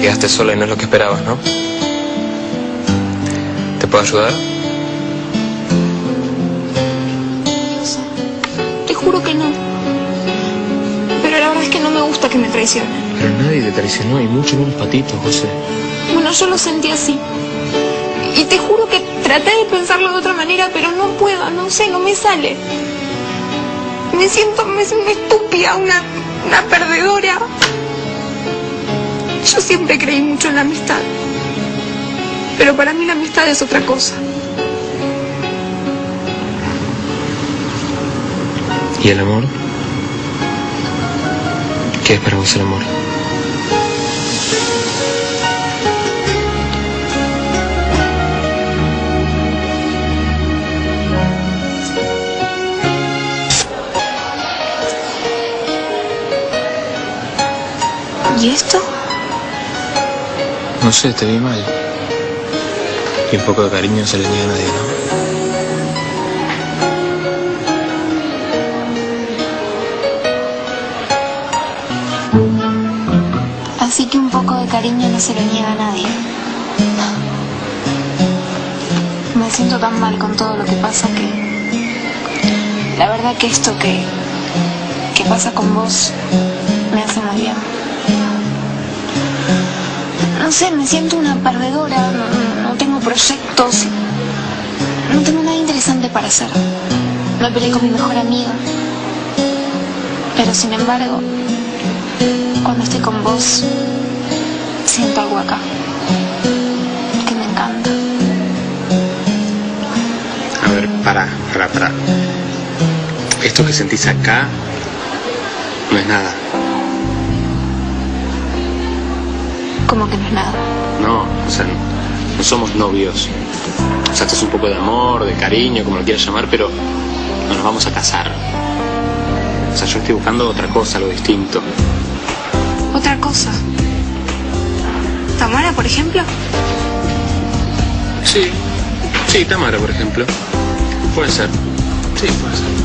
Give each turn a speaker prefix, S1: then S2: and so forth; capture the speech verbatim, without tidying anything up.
S1: quedaste sola y no es lo que esperabas, ¿no? ¿Te puedo ayudar?
S2: Te juro que no. Pero la verdad es que no me gusta que me traicionen.
S1: Pero nadie te traicionó, y mucho menos Patito, José.
S2: Bueno, yo lo sentí así. Y te juro que traté de pensarlo de otra manera, pero no puedo, no sé, no me sale. Me siento, me siento una estúpida, una, una perdedora. Yo siempre creí mucho en la amistad. Pero para mí la amistad es otra cosa.
S1: ¿Y el amor? ¿Qué es para vos el amor?
S2: ¿Y esto?
S1: No sé, te vi mal. Y un poco de cariño no se le niega a nadie, ¿no?
S2: Así que un poco de cariño no se lo niega a nadie. Me siento tan mal con todo lo que pasa que... La verdad que esto que... que pasa con vos me hace muy bien. No sé, me siento una perdedora, no, no tengo proyectos, no tengo nada interesante para hacer. Me peleé con mi mejor amiga, pero sin embargo, cuando estoy con vos, siento algo acá, que me encanta.
S1: A ver, pará, pará, pará. Esto que sentís acá no es nada.
S2: ¿Cómo que no es nada?
S1: No, o sea, no, no somos novios. O sea, esto es un poco de amor, de cariño, como lo quieras llamar, pero no nos vamos a casar. O sea, yo estoy buscando otra cosa, algo distinto.
S2: ¿Otra cosa? ¿Tamara, por ejemplo?
S1: Sí, sí, Tamara, por ejemplo. Puede ser. Sí, puede ser.